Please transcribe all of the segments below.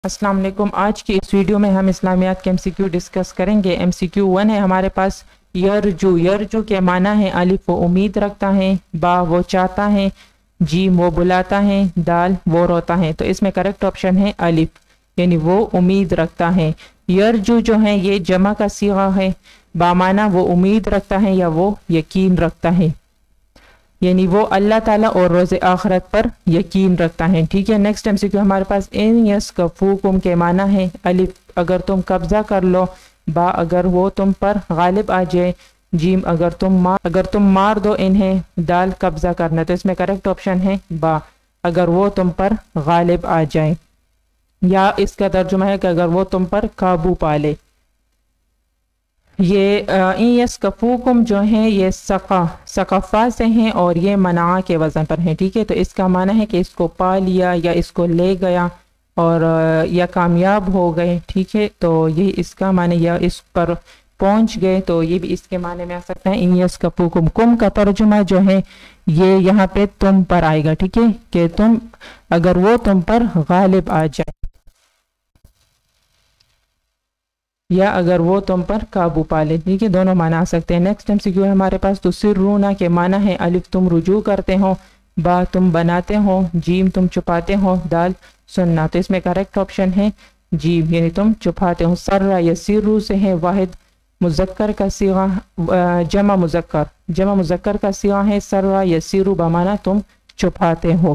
अस्सलाम वालेकुम। आज की इस वीडियो में हम इस्लामियात के एमसीक्यू डिस्कस करेंगे। एमसीक्यू 1 है हमारे पास, यरजू के माना है अलिफ वो उम्मीद रखता है, बा वो चाहता है, जीम वो बुलाता है, दाल वो रोता है। तो इसमें करेक्ट ऑप्शन है अलिफ, यानी वो उम्मीद रखता है। यरजू जो है ये जमा का सीगा है, बामाना वो उम्मीद रखता है या वो यकीन रखता है, यानी वो अल्लाह ताला और रोज़े आखिरत पर यकीन रखता है। ठीक है, नेक्स्ट एमसीक्यू हमारे पास इन यस्कफूकुम के माना है अलिफ अगर तुम कब्जा कर लो, बा अगर वो तुम पर गालिब आ जाए, जीम अगर तुम मार दो इन्हें, दाल कब्जा करना। तो इसमें करेक्ट ऑप्शन है बा, अगर वो तुम पर गालिब आ जाए, या इसका तर्जुमा है कि अगर वो तुम पर काबू पा ले। ये यस्कफूकुम जो है ये सकफ़ा से हैं और ये मना के वज़न पर है। ठीक है, तो इसका माना है कि इसको पा लिया या इसको ले गया और या कामयाब हो गए। ठीक है, तो ये इसका माने या इस पर पहुंच गए, तो ये भी इसके माने में आ सकता है। इन यस्कफूकुम कुम का तर्जुमा जो है ये यहाँ पे तुम पर आएगा। ठीक है, कि तुम अगर वो तुम पर गालिब आ जाए या अगर वो तुम पर काबू पा ले। ठीक है, दोनों माना आ सकते हैं। नेक्स्ट एमसीक्यू है हमारे पास, तो सिर्रूना के माना है अलिफ तुम रुजू करते हो, बा तुम बनाते हो, जीम तुम छुपाते हो, दाल सुनना। तो इसमें करेक्ट ऑप्शन है जीम, यानी तुम छुपाते हो। सर्रा या सिर्रू से है वाहिद मुजक्कर का सीगा, जमा मुजक्कर का सीगा है सर्रा या सिर्रू, बमाना तुम छुपाते हो,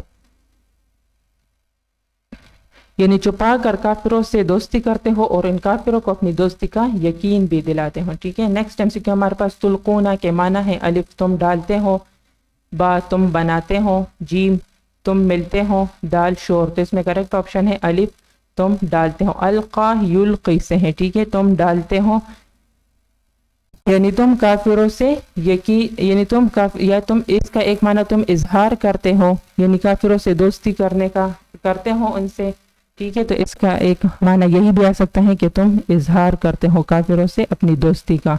यानी छुपा कर काफिरों से दोस्ती करते हो और इन काफिरों को अपनी दोस्ती का यकीन भी दिलाते हो। ठीक है, नेक्स्ट एमसीक्यू हमारे पास तुल्कूना के माना है अलिफ तुम डालते हो, बा तुम बनाते हो, जीम तुम मिलते हो, दाल शोर। तो इसमें करेक्ट ऑप्शन है अलिफ तुम डालते हो। अलका युल्की से है। ठीक है, तुम डालते हो यानी तुम काफिरों से यकीन, यानी तुम इसका एक माना तुम इजहार करते हो, यानी काफिरों से दोस्ती करते हो उनसे। ठीक है, तो इसका एक माना यही भी आ सकता है कि तुम इजहार करते हो काफिरों से अपनी दोस्ती का।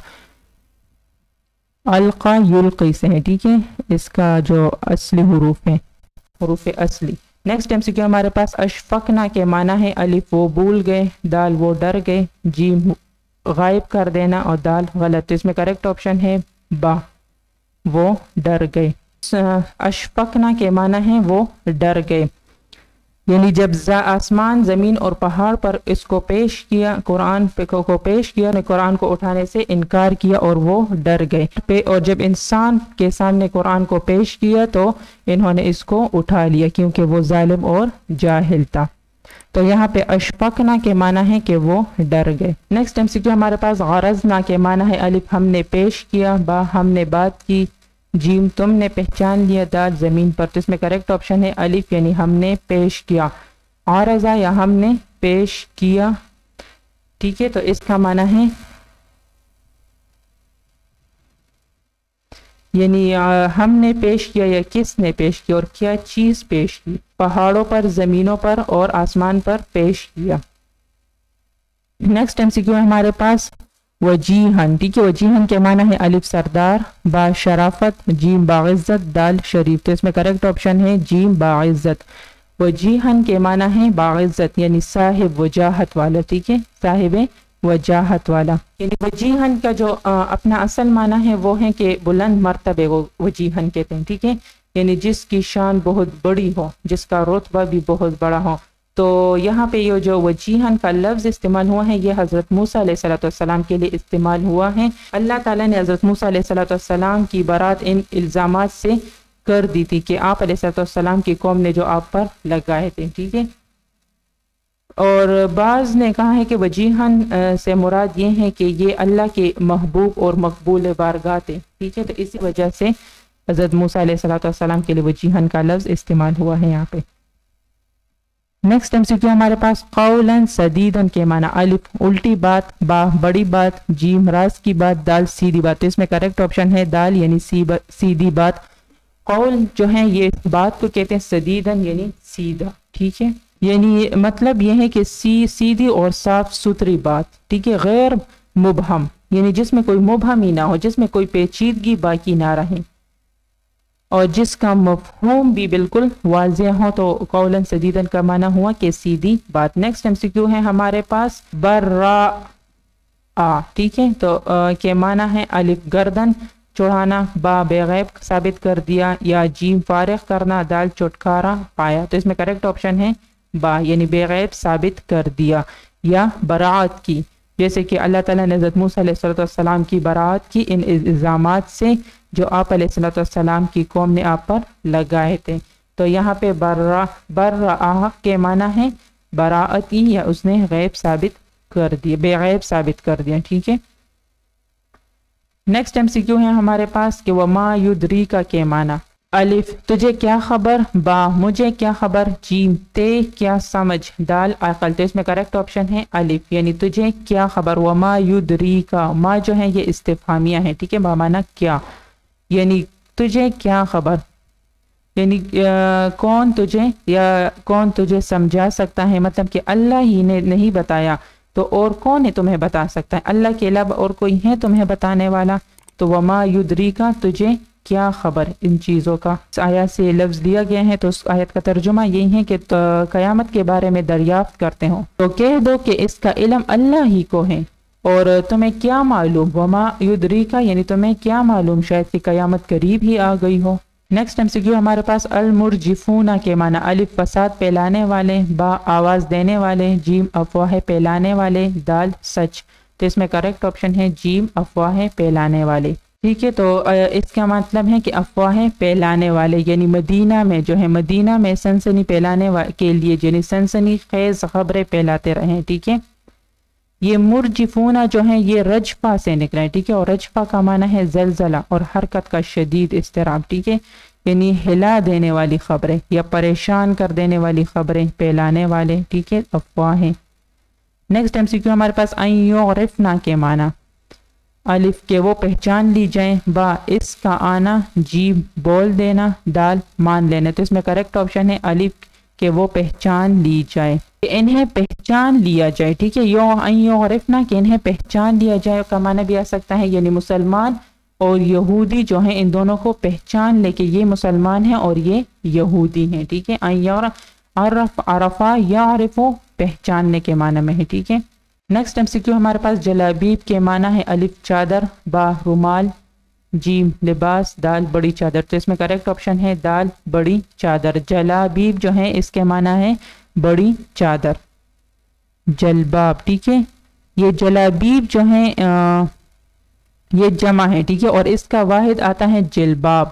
अलका युल्की से है। ठीक है, इसका जो असली हुरूफ है हुरूफ असली। नेक्स्ट एमसीक्यू हमारे पास अशफकना के माना है अलिफ वो भूल गए, दाल वो डर गए, जीम गायब कर देना और दाल गलत। तो इसमें करेक्ट ऑप्शन है बा, वो डर गए। अशफकना के माना है वो डर गए, यानी जब आसमान ज़मीन और पहाड़ पर इसको पेश किया, कुरान को पेश किया, ने कुरान को उठाने से इनकार किया और वो डर गए। और जब इंसान के सामने कुरान को पेश किया तो इन्होंने इसको उठा लिया क्योंकि वो जालिम और जाहिल था। तो यहाँ पे अशफकना के माना है कि वो डर गए। नेक्स्ट एमसीक्यू हमारे पास गरजना के माना है अलिफ हमने पेश किया, बा हमने बात की, जीम तुमने पहचान लिया, दाल जमीन पर। तो इसमें करेक्ट ऑप्शन है अलिफ, यानी हमने पेश किया। आरज़ा या हमने पेश किया। ठीक है, तो इसका माना है यानी हमने पेश किया या किसने पेश किया और क्या चीज पेश की, पहाड़ों पर, जमीनों पर और आसमान पर पेश किया। नेक्स्ट एमसीक्यू है हमारे पास वजीहन। ठीक है, वजीहन के माना है अलिफ सरदार, बा शराफत, जीम बाइज्जत, दाल शरीफ। तो इसमें करेक्ट ऑप्शन है जीम बाइज्जत। वजीहन के माना है बाइज्जत, यानी साहिब वजाहत वाला। ठीक है, साहिब वजाहत वाला, यानी वजीहन का जो अपना असल माना है वो है कि बुलंद मर्तबे को वजीहन कहते हैं। ठीक है, यानी जिसकी शान बहुत बड़ी हो, जिसका रुतबा भी बहुत बड़ा हो। तो यहाँ पे ये जो वजीहन का लफ्ज़ इस्तेमाल हुआ है ये हज़रत मूसा अलैहिस्सलाम के लिए इस्तेमाल हुआ है। अल्लाह ताला ने हज़रत मूसा अलैहिस्सलाम की बारात इन इल्ज़ामात से कर दी थी कि आप अलैहिस्सलाम की कौम ने जो आप पर लगाए थे। ठीक है, और बाज़ ने कहा है कि वजीहन से मुराद ये है कि ये अल्लाह के महबूब और मकबूल बारगाह थे। ठीक है, तो इसी वजह से हज़रत मूसा अलैहिस्सलाम के लिए वजीहन का लफ्ज़ इस्तेमाल हुआ है यहाँ पे। नेक्स्ट एमसीक्यू हमारे पास कौलन सदीदन के माना अलिफ उल्टी बात, बा बड़ी बात, जीम राज की बात, दाल सीधी बात। तो इसमें करेक्ट ऑप्शन है दाल, यानी सीधी बात। कौल जो है ये बात को कहते हैं, सदीदन यानी सीधा। ठीक है, यानी मतलब ये है कि सीधी और साफ सुथरी बात। ठीक है, गैर मुबहम, यानी जिसमें कोई मुबहम ही ना हो, जिसमें कोई पेचीदगी बाकी ना रहे। اور جس کا مفہوم بھی بالکل واضح ہو تو قولاً سدیداً کا معنی ہوا کہ سیدھی بات۔ نیکسٹ MCQ ہے ہمارے پاس برا، ٹھیک ہے، تو کے معنی ہے الف گردن چڑھانا، با بے غیب ثابت کر دیا، یا جیم فارغ کرنا، دال چھٹکارا پایا۔ تو اس میں کریکٹ آپشن ہے با، یعنی بے غیب ثابت کر دیا، یا براعت کی، جیسے کہ اللہ تعالیٰ نے حضرت موسیٰ علیہ السلام کی براعت کی ان الزامات سے جو آپ علیہ السلام کی قوم نے آپ پر لگائے تھے۔ تو یہاں پہ برا کے معنی ہے براعت کی، یا اس نے غیب ثابت کر دیا، بے غیب ثابت کر دیا، ٹھیک ہے۔ نیکسٹ MCQ ہے ہمارے پاس کہ وما یدریکا کے معنی الف تجھے کیا خبر، با مجھے کیا خبر، جیم تے کیا سمجھ، دال عقل۔ تو اس میں کریکٹ آپشن ہے الف، یعنی تجھے کیا خبر۔ وما یدریکا، ما جو ہے یہ استفہامیہ ہے، ٹھیک ہے، با معنی کیا، یعنی تجھے کیا خبر، یعنی کون تجھے، یا کون تجھے سمجھا سکتا ہے، مطلب کہ اللہ ہی نے نہیں بتایا تو اور کون ہے تمہیں بتا سکتا ہے، اللہ کے علاوہ اور کوئی ہے تمہیں بتانے والا۔ تو وما یدریکا تجھے کیا خبر، ان چیزوں کا اس آیت سے لفظ لیا گیا ہے، تو اس آیت کا ترجمہ یہی ہے کہ قیامت کے بارے میں دریافت کرتے ہو تو کہہ دو کہ اس کا علم اللہ ہی کو ہے، اور تمہیں کیا معلوم، وما یدریکا یعنی تمہیں کیا معلوم، شاید کہ قیامت قریب ہی آ گئی ہو۔ نیکسٹ MCQ ہمارے پاس المرجفون کے معنی الف فساد پھیلانے والے، با آواز دینے والے، جیم افواہ پھیلانے والے، دال سچ۔ تو اس میں کریکٹ آپشن ہے جیم افواہ پھیلانے والے، ٹھیک ہے۔ تو اس کا مطلب ہے کہ افواہ پھیلانے والے، یعنی مدینہ میں جو ہے، مدینہ میں سنسنی پھیلانے کے لیے، یعنی سنسنی خیز خبریں پھیلاتے رہیں، ٹھیک ہے۔ یہ مرجفونہ جو ہے یہ رجفہ سے نکلا ہے، ٹھیک ہے، اور رجفہ کا معنی ہے زلزلہ اور حرکت کا شدید اضطراب، ٹھیک ہے، یعنی ہلا دینے والی خبریں یا پریشان کر دینے والی خبریں پھیلانے والے، ٹھیک ہے، افواہیں۔ نیکسٹ MCQ ہمارے پاس ان یعرفنا کے معنی الف کہ وہ پہچان لی جائیں، با اس کا آنا، جیم بول دینا، دال مان لینا۔ تو اس میں کریکٹ آپشن ہے الف کہ وہ پہچان لی جائے، کہ انہیں پہچان لیا جائے، ٹھیک ہے، ان یعرفنا کہ انہیں پہچان لیا جائے کا معنی بھی آ سکتا ہے، یعنی مسلمان اور یہودی جو ہیں ان دونوں کو پہچان لے کہ یہ مسلمان ہیں اور یہ یہودی ہیں، ٹھیک ہے۔ عرفا یعرفو پہچاننے کے معنی میں ہے، ٹھیک ہے۔ نیکسٹ MCQ ہمارے پاس جلابیب کے معنی ہے الف چادر، با رومال، جیم لباس، دال بڑی چادر۔ تو اس میں کریکٹ آپشن ہے دال بڑی چادر۔ جلابیب جو ہے اس کے معنی ہے بڑی چادر، جلباب، ٹھیک ہے۔ یہ جلابیب جو ہے یہ جمع ہے، ٹھیک ہے، اور اس کا واحد آتا ہے جلباب،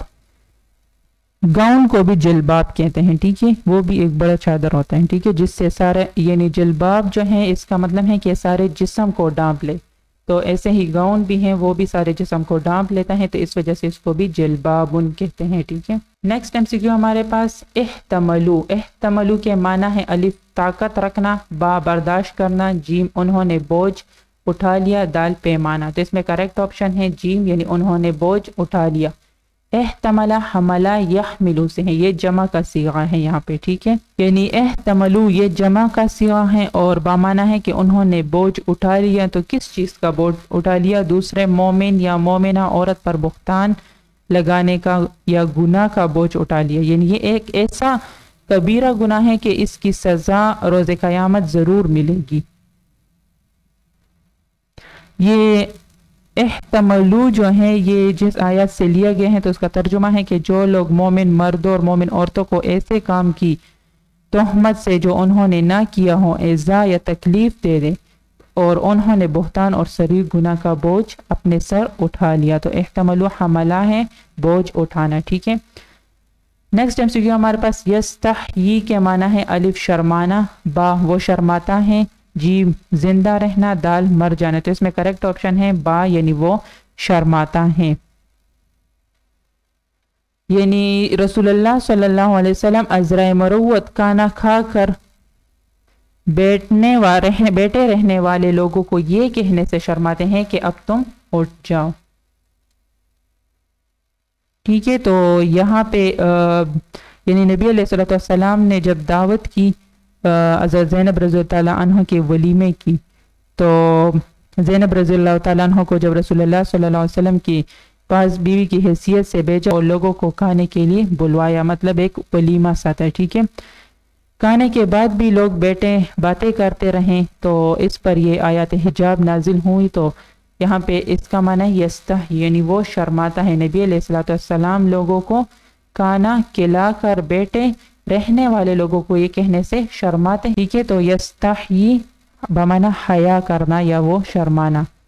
گاؤن کو بھی جلباب کہتے ہیں، ٹھیک ہے، وہ بھی ایک بڑا چادر ہوتا ہے، ٹھیک ہے، جس سے سارے، یعنی جلباب جو ہے اس کا مطلب ہے کہ سارے جسم کو ڈھانپ لے، تو ایسے ہی گاؤن بھی ہیں وہ بھی سارے جسم کو ڈھانپ لیتا ہے، تو اس وجہ سے اس کو بھی جلبابن کہتے ہیں، ٹھیک ہے۔ نیکسٹ MCQ ہمارے پاس احتملو، احتملو کے معنی ہے الف طاقت رکھنا، با برداشت کرنا، جیم انہوں نے بوجھ اٹھا لیا، دال پیمانہ۔ تو اس میں کریکٹ آپشن ہے جیم، یعنی انہوں نے بوجھ اٹھا لیا۔ احتملہ حملہ یحملو سے ہے، یہ جمع کا صیغہ ہے یہاں پہ، ٹھیک ہے، یعنی احتملو یہ جمع کا صیغہ ہے اور بامانہ ہے کہ انہوں نے بوجھ اٹھا لیا۔ تو کس چیز کا بوجھ اٹھا لیا؟ دوسرے مومن یا مومنہ عورت پر بہتان لگانے کا یا گناہ کا بوجھ اٹھا لیا، یعنی یہ ایک ایسا کبیرہ گناہ ہے کہ اس کی سزا روز قیامت ضرور ملے گی۔ یہ احتملو جو ہے یہ جس آیت سے لیا گیا ہے، تو اس کا ترجمہ ہے کہ جو لوگ مومن مردوں اور مومن عورتوں کو ایسے کام کی تہمت سے جو انہوں نے نہ کیا ہو ایذا یا تکلیف دے دے، اور انہوں نے بہتان اور صریح گناہ کا بوجھ اپنے سر اٹھا لیا، تو احتملو حملہ ہے بوجھ اٹھانا، ٹھیک ہے۔ نیکسٹ MCQ ہمارے پاس یستحیی کے معنی ہے الف شرمانا، با وہ شرماتا ہے، جیم زندہ رہنا، دال مر جانا۔ تو اس میں کریکٹ آپشن ہے با، یعنی وہ شرماتا ہے، یعنی رسول اللہ صلی اللہ علیہ وسلم عذرائے مروت کھانا کھا کر بیٹھے رہنے والے لوگوں کو یہ کہنے سے شرماتے ہیں کہ اب تم اٹھ جاؤ، ٹھیک ہے۔ تو یہاں پہ یعنی نبی علیہ السلام نے جب دعوت کی حضرت زینب رضی اللہ تعالیٰ عنہ کے ولیمے کی، تو زینب رضی اللہ تعالیٰ عنہ کو جب رسول اللہ صلی اللہ علیہ وسلم کی پاس بیوی کی حیثیت سے بھیجا اور لوگوں کو کھانے کے لیے بلوایا، مطلب ایک ولیمہ سا تھا، ٹھیک ہے۔ کھانے کے بعد بھی لوگ بیٹھے باتیں کرتے رہیں تو اس پر یہ آیات حجاب نازل ہوئی۔ تو یہاں پہ اس کا معنی یستحی، یعنی وہ شرماتا ہے۔ نبی علیہ الصلوۃ والسلام لوگوں کو کھانا کھلا کر بیٹھے رہنے والے لوگوں کو یہ کہنے سے شرماتے، ٹھیک ہے۔ تو یستحی بمعنی حیا کرنا یا وہ شرمانا۔